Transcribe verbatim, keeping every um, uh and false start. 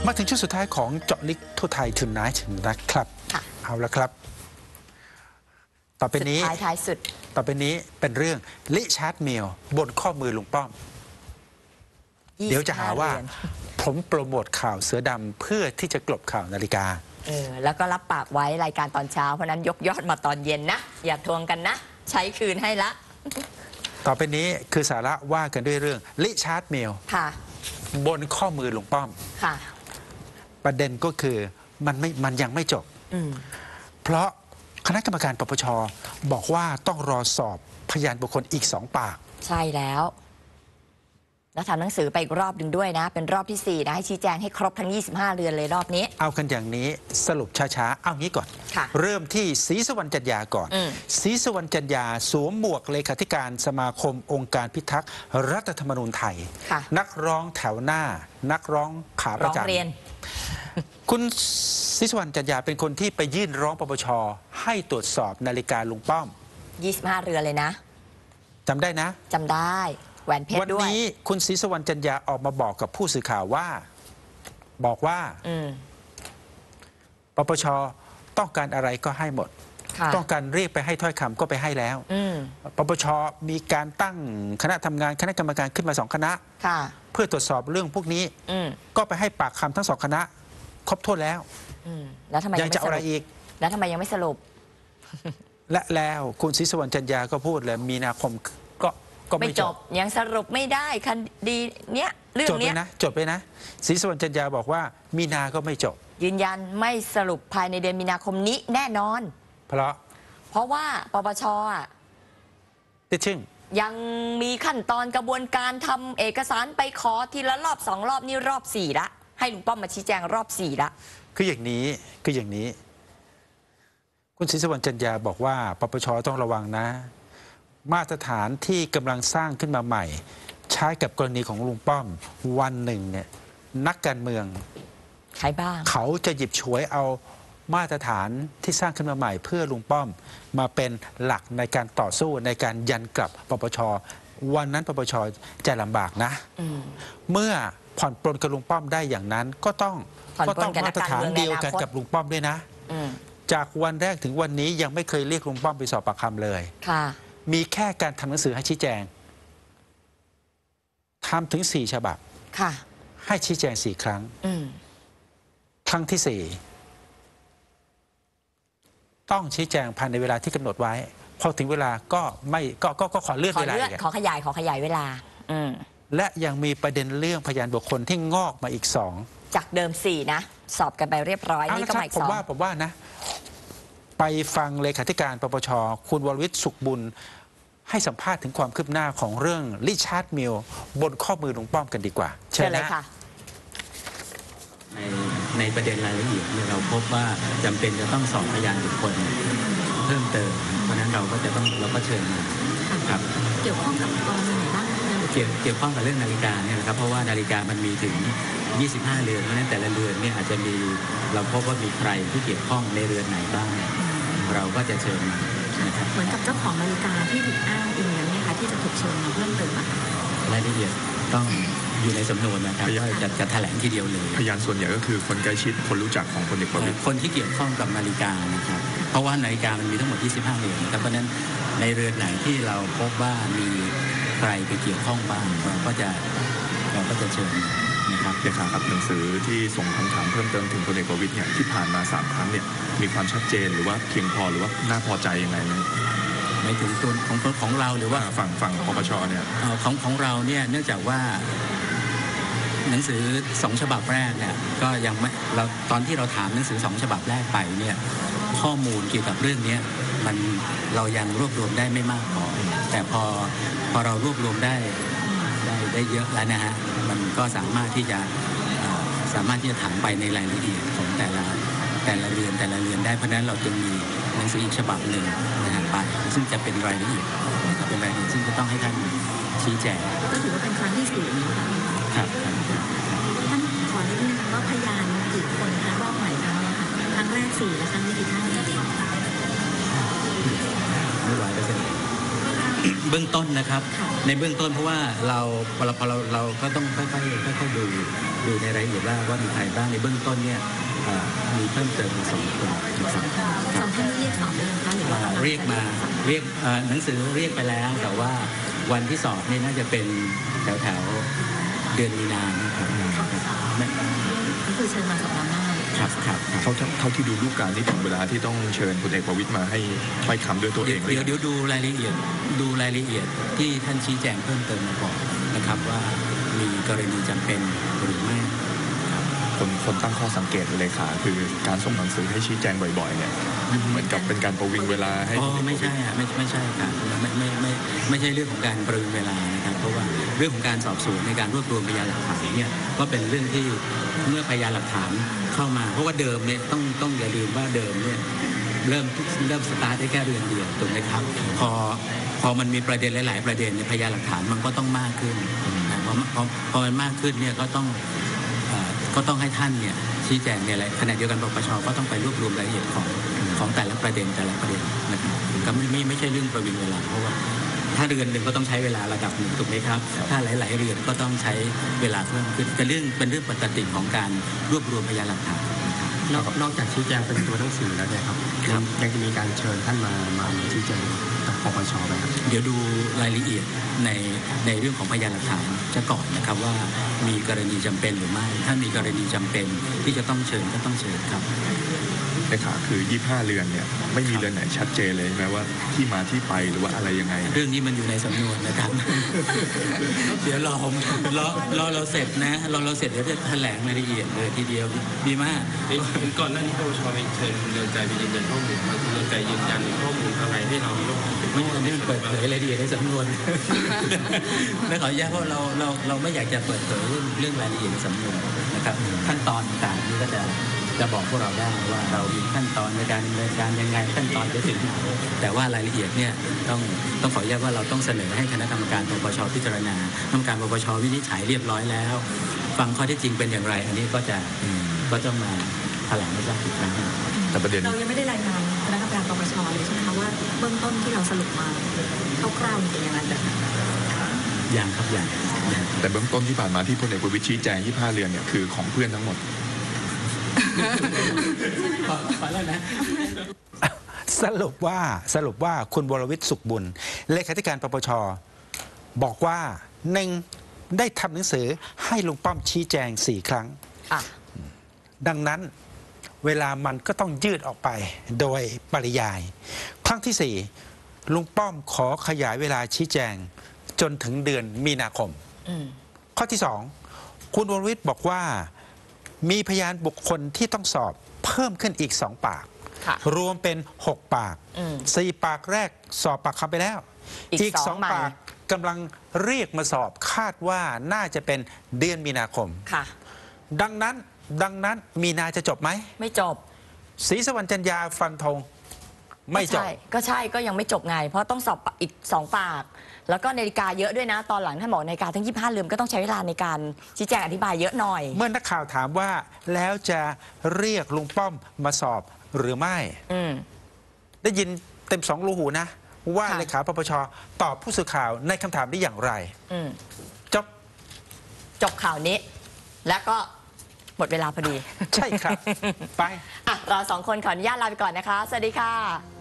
มาถึงช่วงสุดท้ายของเจาะลึกทั่วไทยทุนน้ายถึงนะครับเอาละครับต่อไปนี้ท้ายสุดต่อไปนี้เป็นเรื่องลิชาร์ดมิลบนข้อมือลุงป้อมเดี๋ยวจะหาว่าผมโปรโมทข่าวเสือดำเพื่อที่จะกลบข่าวนาฬิกาเออแล้วก็รับปากไว้รายการตอนเช้าเพราะนั้นยกยอดมาตอนเย็นนะอย่าทวงกันนะใช้คืนให้ละต่อไปนี้คือสาระว่ากันด้วยเรื่องลิชาร์ดมิลบนข้อมือลุงป้อมค่ะประเด็นก็คือมันไม่มันยังไม่จบเพราะคณะกรรมการปปช.บอกว่าต้องรอสอบพยานบุคคลอีกสองปากใช่แล้วแล้วทำหนังสือไปอีกรอบหนึ่งด้วยนะเป็นรอบที่สี่นะให้ชี้แจงให้ครบทั้งยี่สิบห้าเรือนเลยรอบนี้เอากันอย่างนี้สรุปช้าๆเอางี้ก่อนเริ่มที่ศรีสุวรรณจันยาก่อนศรีสุวรรณจันยาสวมหมวกเลขาธิการสมาคมองค์การพิทักษ์รัฐธรรมนูญไทยนักร้องแถวหน้านักร้องขาประจำคุณศรีสุวรรณจันยาเป็นคนที่ไปยื่นร้องปปช.ให้ตรวจสอบนาฬิกาลุงป้อมยี่สิบห้าเรือนเลยนะจำได้นะจำได้แหวนเพชรด้วยวันนี้คุณศรีสุวรรณจันยาออกมาบอกกับผู้สื่อข่าวว่าบอกว่าปปช.ต้องการอะไรก็ให้หมดต้องการเรียกไปให้ถ้อยคำก็ไปให้แล้วปปช.มีการตั้งคณะทำงานคณะกรรมการขึ้นมาสองคณะเพื่อตรวจสอบเรื่องพวกนี้ก็ไปให้ปากคำทั้งสองคณะครบถ้วนแล้วแล้วทำไมยังจะเอาอะไรอีกแล้วทำไมยังไม่สรุปและแล้วคุณศรีสุวรรณจันยาก็พูดเลยมีนาคมก็ก็ไม่จบยังสรุปไม่ได้คดีเนี้ยเรื่องเนี้ยนะจบไปนะศรีสุวรรณจันยาบอกว่ามีนาก็ไม่จบยืนยันไม่สรุปภายในเดือนมีนาคมนี้แน่นอนเพราะเพราะว่าปปช.อ่ะติดชึ่งยังมีขั้นตอนกระบวนการทำเอกสารไปขอทีละรอบสองรอบนี่รอบสี่ละให้ลุงป้อมมาชี้แจงรอบสี่ละคืออย่างนี้คืออย่างนี้คุณศรีสุวรรณจันยาบอกว่าปปช.ต้องระวังนะมาตรฐานที่กำลังสร้างขึ้นมาใหม่ใช้กับกรณีของลุงป้อมวันหนึ่งเนี่ยนักการเมืองใครบ้างเขาจะหยิบฉวยเอามาตรฐานที่สร้างขึ้นมาใหม่เพื่อลุงป้อมมาเป็นหลักในการต่อสู้ในการยันกลับปปช.วันนั้นปปช.จะลำบากนะเมื่อผ่อนปลนกับลุงป้อมได้อย่างนั้นก็ต้องก็ต้องมาตรฐานเดียวกันกับลุงป้อมด้วยนะจากวันแรกถึงวันนี้ยังไม่เคยเรียกลุงป้อมไปสอบปากคำเลยมีแค่การทำหนังสือให้ชี้แจงทำถึงสี่ฉบับให้ชี้แจงสี่ครั้งครั้งที่สี่ต้องชี้แจงภายในเวลาที่กำหนดไว้พอถึงเวลาก็ไม่ก็ก็ก็ขอเลื่อนเวลาขอขยายขอขยายเวลาและยังมีประเด็นเรื่องพยานบุคคลที่งอกมาอีกสองจากเดิมสี่นะสอบกันไปเรียบร้อยนี่ก็มาอีกสองผมว่าผมว่านะไปฟังเลขาธิการปปช.คุณวรวิทย์สุขบุญให้สัมภาษณ์ถึงความคืบหน้าของเรื่องลิชาร์ดมิลบนข้อมือลุงป้อมกันดีกว่าเชิญเลยค่ะในในประเด็นรายละเอียดเนี่ยเราพบว่าจำเป็นจะต้องสอบพยานบุคคลเพิ่มเติมเพราะนั้นเราก็จะต้องเราก็เชิญมาครับเกี่ยวข้องกับกรณีไหนบ้างเกี่ยวเกี่ยวข้องกับเรื่องนาฬิกาเนี่ยนะครับเพราะว่านาฬิกามันมีถึงยี่สิบห้าเรือนเพราะนั้นแต่ละเรือนเนี่ยอาจจะมีเราพบว่ามีใครที่เกี่ยวข้องในเรือนไหนบ้างเราก็จะเชิญมานะครับเหมือนกับเจ้าของนาฬิกาที่ถูกอ้างอิงนั้นเนี่ยค่ะที่จะถูกเชิญมาเพิ่มเติมอะรายละเอียดต้องอยู่ในสำนวนนะครับว่าจะจะแถลงทีเดียวเลยพยานส่วนใหญ่ก็คือคนใกล้ชิดคนรู้จักของพลเอกประวิตรคนที่เกี่ยวข้องกับนาฬิกานะครับเพราะว่านาฬิกามันมีทั้งหมดยี่สิบห้าเรือนนะครับเพราะนั้นในเรือนไหนที่เราพบว่ามีใครไปเกี่ยวข้องบ้างเราก็จะเราก็จะเชิญนะครับเดี๋ยวครับหนังสือที่ส่งคำถามเพิ่มเติมถึงพลเอกประวิตรเนี่ยที่ผ่านมาสามครั้งเนี่ยมีความชัดเจนหรือว่าเพียงพอหรือว่าน่าพอใจยังไงไหมหมายถึงตัวของของเราหรือว่าฝั่งฝั่งปปช.เนี่ยของของเราเนี่ยเนื่องจากว่าหนังสือสองฉบับแรกเนี่ยก็ยังไม่เราตอนที่เราถามหนังสือสองฉบับแรกไปเนี่ยข้อมูลเกี่ยวกับเรื่องนี้มันเรายังรวบรวมได้ไม่มากพอแต่พอพอเรารวบรวมได้ได้ได้เยอะแล้วนะฮะมันก็สามารถที่จะสามารถที่จะถามไปในรายละเอียดของแต่ละแต่ละเรือนแต่ละเรือนได้เพราะนั้นเราจึงมีหนังสืออีกฉบับหนึ่งนะฮะไปซึ่งจะเป็นรายละเอียดเป็นรายละเอียดซึ่งจะต้องให้ท่านชี้แจงก็ถือว่าเป็นครั้งที่สี่ครับท่านขอนิดนึงว่าพยานกี่คนคะรอบใหม่ครั้งนี้ค่ะครั้งแรกสี่และครั้งนี้กี่ท่านไม่ไหวแล้วสิบื้องต้นนะครับ ในเบื้องต้นเพราะว่าเราพอเราพอเราเราก็ต้องค่อยๆค่อยๆดูดูในรายละเอียดว่าว่ามีใครบ้างในเบื้องต้นเนี่ยเอ่อมีเพิ่มเติมมาสองคนนะครับสองท่านนี้เรียกสอบได้ไหมคะหรือว่าอ่าเรียกมาเรียกเอ่อหนังสือเรียกไปแล้ว แต่ว่าวันที่สอบนี่น่าจะเป็นแถวแถวๆเดือนมีนานะครับไม่ก็คือเชิญมาสอบรอบหน้าครับครับครับเท่าเท่าที่ดูรูปการณ์นี่ถึงเวลาที่ต้องเชิญพลเอกประวิตยมาให้ถ้อยคำด้วยตัวเอเดี๋ยงวเลยเดี๋ยวเดี๋ยวดูรายละเอียดดูรายละเอียดที่ท่านชี้แจงเพิ่มเติมมาก่อนนะครับว่ามีกรณีจำเป็นหรือไม่คนคนตั้งข้อสังเกตเลยค่ะคือการส่งหนังสือให้ชี้แจงบ่อยๆเนี่ยเหมือนกับเป็นการประวิงเวลาให้อ๋อไม่ใช่อะไม่ไม่ใช่ครับไม่ไม่ไม่ไม่ใช่เรื่องของการประวิงเวลานะครับเพราะว่าเรื่องของการสอบสวนในการรวบรวมพยานหลักฐานเนี่ยก็เป็นเรื่องที่เมื่อพยานหลักฐานเข้ามา เพราะว่าเดิมเนี่ยต้องต้องอย่าลืมว่าเดิมเนี่ยเริ่มเริ่มสตาร์ทได้แค่เดือนเดียวถูกไหมครับพอพอมันมีประเด็นหลาย ๆ ประเด็นเนี่ยพยานหลักฐานมันก็ต้องมากขึ้นนะพอพอพอมันมากขึ้นเนี่ยก็ต้องเอ่อก็ต้องให้ท่านเนี่ยชี้แจงเนี่ยแหละขณะเดียวกันปปชก็ต้องไปรวบรวมรายละเอียดของของแต่ละประเด็นแต่ละประเด็นนะครับก็ไม่ไม่ไม่ใช่เรื่องประวิงเวลาเพราะว่าถ้าเรือนหนึ่งก็ต้องใช้เวลาระดับหนึ่งถูกไหมครับถ้าหลาย ๆ เรือนก็ต้องใช้เวลาเพิ่มขึ้นเป็นเรื่องเป็นเรื่องปกติของการรวบรวมพยานหลักฐานนะครับนอกนอกจากชี้แจงเป็นตัวหนังสือแล้วเนี่ยครับครับยังจะมีการเชิญท่านมามาชี้แจงกับปปชไหมครับเดี๋ยวดูรายละเอียดในในเรื่องของพยานหลักฐานจะก่อนนะครับว่ามีกรณีจำเป็นหรือไม่ ถ้ามีกรณีจำเป็นที่จะต้องเชิญก็ต้องเชิญครับในขาคือยี่สิบห้าเรือนเนี่ยไม่มีเรือนไหนชัดเจนเลยใช่ไหมว่าที่มาที่ไปหรือว่าอะไรยังไงเรื่องนี้มันอยู่ในสำนวนนะครับ เดี๋ยวรอผมรอรอเราเสร็จนะรอเราเสร็จเดี๋ยวจะแถลงรายละเอียดเลยทีเดียวดีมากเห็นก่อนหน้านี้ปปชไปเชิญคุณเรืองไกรไปยืนยันข้อมูลว่าคุณเรืองไกรยืนยันข้อมูลอะไรให้เราไม่ต้องไม่อันนี้มันเปิดเผยรายละเอียดในสำนวน และขออนุญาตเพราะเราเราเราไม่อยากจะเปิดเผยเรื่องเรื่องรายละเอียดในสำนวนนะครับขั้นตอนต่างๆนี่ก็จะจะบอกพวกเราได้ว่าเรามีขั้นตอนในการดำเนินการยังไงขั้นตอนจะถึงไหนแต่ว่ารายละเอียดเนี่ยต้องต้องขออนุญาตว่าเราต้องเสนอให้คณะกรรมการปปชพิจารณาคณะกรรมการปปชวินิจฉัยเรียบร้อยแล้ว ฟังข้อเท็จจริงเป็นอย่างไร อันนี้ก็จะก็จะมาแถลงให้ทราบอีกครั้งหนึ่งแต่ประเด็นเรายังไม่ได้รายงานคณะกรรมการปปชเลยใช่ไหมคะว่าเบื้องต้นที่เราสรุปมาคร่าวๆเป็นยังไงบ้างอย่างครับอย่างอย่างแต่เบื้องต้นที่ผ่านมาที่พลเอกประวิตยชี้แจงยี่สิบห้าเรือนเนี่ยคือของเพื่อนทั้งหมดขอขอแล้วนะสรุปว่าสรุปว่าคุณวรวิทย์สุขบุญเลขาธิการปปชบอกว่าหนึ่งได้ทำหนังสือให้ลุงป้อมชี้แจงสี่ครั้งอ่ะดังนั้นเวลามันก็ต้องยืดออกไปโดยปริยาย ครั้งที่สี่ลุงป้อมขอขยายเวลาชี้แจงจนถึงเดือนมีนาคมอืมข้อที่สองคุณวรวิทย์บอกว่ามีพยานบุคคลที่ต้องสอบเพิ่มขึ้นอีกสองปากค่ะรวมเป็นหกปากอืมสี่ปากแรกสอบปากคำไปแล้วอีกสองใหม่ปากกำลังเรียกมาสอบคาดว่าน่าจะเป็นเดือนมีนาคมค่ะดังนั้นดังนั้นมีนาจะจบไหมไม่จบศรีสวรรณจันยาฟันธงไม่จบก็ใช่ก็ใช่ก็ยังไม่จบไง เพราะต้องสอบอีกสองปาก แล้วก็นาฬิกาเยอะด้วยนะ ตอนหลังท่านบอกนาฬิกาทั้งยี่สิบห้าเรือนก็ต้องใช้เวลาในการชี้แจงอธิบายเยอะหน่อยเมื่อนักข่าวถามว่าแล้วจะเรียกลุงป้อมมาสอบหรือไม่อืมได้ยินเต็มสองรูหูนะ ว่าค่ะเลขาปปชตอบผู้สื่อข่าวในคำถามนี้อย่างไรอืมจบจบข่าวนี้ แล้วก็หมดเวลาพอดีใช่ครับ ไปอ่ะเราสองคนขออนุญาตลาไปก่อนนะคะ สวัสดีค่ะ